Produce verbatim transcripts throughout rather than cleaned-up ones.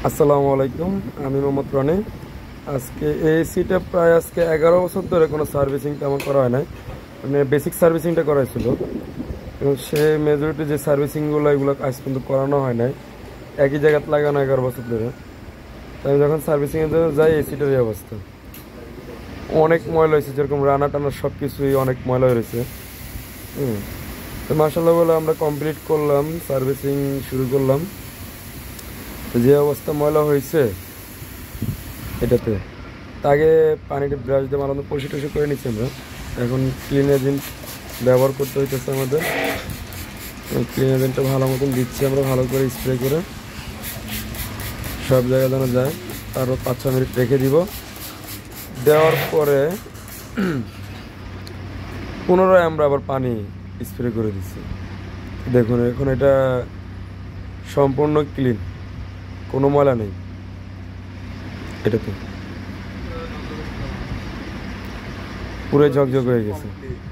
আসসালামু আলাইকুম, আমি মোহাম্মদ রনি। আজকে এই এসিটা প্রায় আজকে এগারো বছর ধরে কোনো সার্ভিসিং তেমন করা হয় নাই, মানে বেসিক সার্ভিসিংটা করা হয়েছিল। এবং সে মেজরিটি যে সার্ভিসিংগুলো এগুলো আজ পর্যন্ত করানো হয় নাই, একই জায়গাতে লাগানো এগারো বছর ধরে। তাই আমি যখন সার্ভিসিংয়ের জন্য যাই, এসিটার এই অবস্থা অনেক ময়লা হয়েছে, যেরকম রান্না টানা সব কিছুই অনেক ময়লা হয়েছে। হুম তো মাশাআল্লাহ বলে আমরা কমপ্লিট করলাম, সার্ভিসিং শুরু করলাম। যে অবস্থা ময়লা হয়েছে এটাতে, আগে পানিটা ব্রাশ দিয়ে ভালো পরিষ্কার টরিষ্কার করে নিচ্ছি আমরা। এখন ক্লিন এজেন্ট ব্যবহার করতে হইতেছে আমাদের। ক্লিন এজেন্টটা ভালো মতন দিচ্ছি আমরা, ভালো করে স্প্রে করে সব জায়গায় যেন যায়। তারপর পাঁচ ছ মিনিট রেখে দিব। দেওয়ার পরে পুনরায় আমরা আবার পানি স্প্রে করে দিচ্ছি। দেখুন এখন এটা সম্পূর্ণ ক্লিন, কোনো ময়লা নেই এটাতে, পুরো ঝকঝক হয়ে গেছে।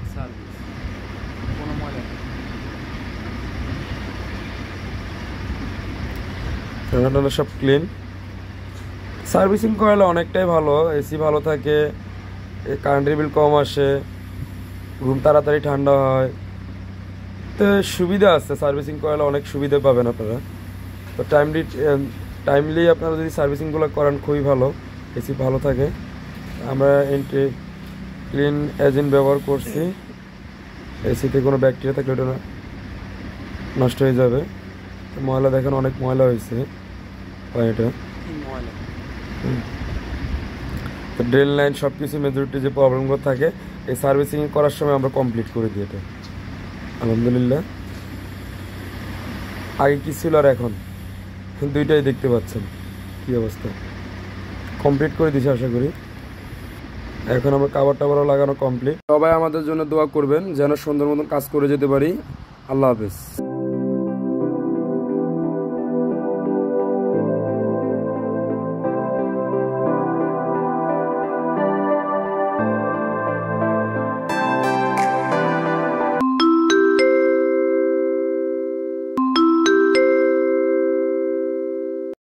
রান্না সব ক্লিন। সার্ভিসিং করালে অনেকটাই ভালো, এসি ভালো থাকে, কারেন্টের বিল কম আসে, রুম তাড়াতাড়ি ঠান্ডা হয়। তো সুবিধা আছে, সার্ভিসিং করালে অনেক সুবিধা পাবেন আপনারা। তো টাইমলি টাইমলি আপনারা যদি সার্ভিসিংগুলো করান খুবই ভালো, এসি ভালো থাকে। আমরা এন্টি ক্লিন এজেন্ট ব্যবহার করছি। এসিতে কোনো ব্যাকটেরিয়া থাকলে ওটা নষ্ট হয়ে যাবে। ময়লা দেখেন অনেক ময়লা হয়েছে পানিটা। তো ড্রেন লাইন সব কিছু মেজরিটি যে প্রবলেমগুলো থাকে এই সার্ভিসিং করার সময় আমরা কমপ্লিট করে দিই এটা, আলহামদুলিল্লাহ। আগে কি ছিল আর এখন দুইটাই দেখতে পাচ্ছেন কি অবস্থা। কমপ্লিট করে দিছি আশা করি। এখন আমরা কাভার টাভারও লাগানো কমপ্লিট। সবাই আমাদের জন্য দোয়া করবেন যেন সুন্দর মতন কাজ করে যেতে পারি। আল্লাহ হাফেজ।